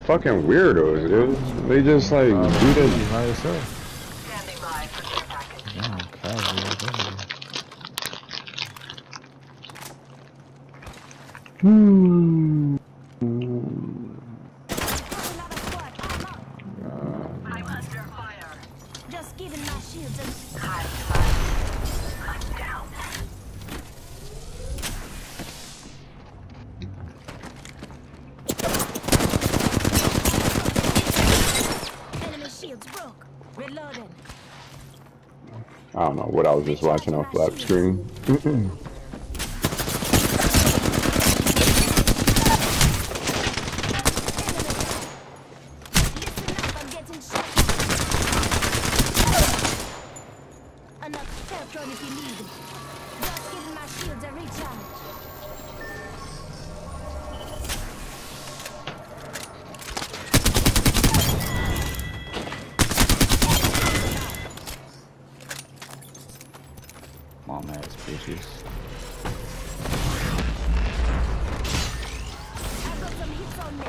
fucking weirdos, dude. They just like do this by yourself. Standing by for care package. Damn, casual. I'm under fire. Just giving my shields and I'm down. enemy shields broke. Reloading. I don't know what I was just watching on flap screen. Listen up, I'm getting shot. Enough Teltron if you need. Just giving my shields a recharge. Mom ass bitches. I've got some hits on me.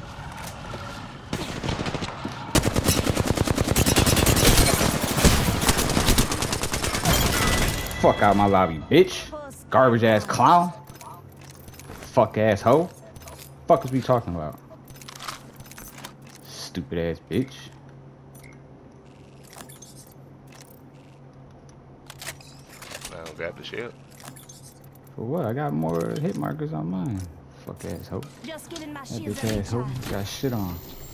Fuck out my lobby, bitch. Garbage ass clown. Fuck ass hoe. Fuck is we talking about? Stupid ass bitch. I don't got the shield. For what? I got more hit markers on mine. Fuck ass hoe. Just giving my That shields bitch a ass hoe recharge. got shit on.